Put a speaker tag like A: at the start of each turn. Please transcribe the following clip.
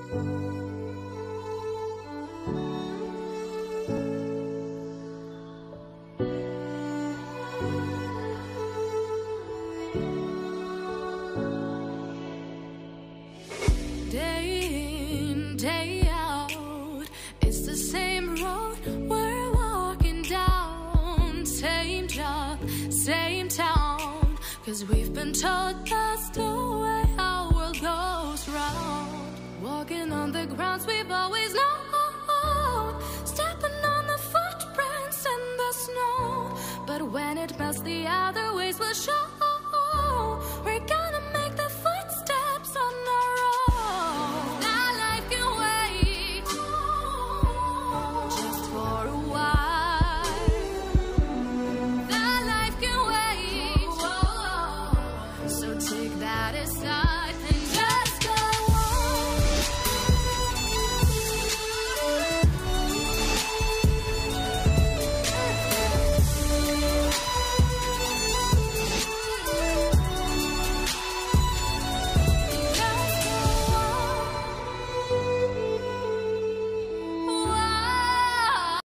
A: Day in, day out, it's the same road we're walking down. Same job, same town, 'cause we've been told that's the way our world goes round. Walking on the grounds we've always known, stepping on the footprints in the snow. But when it melts, the other ways will show.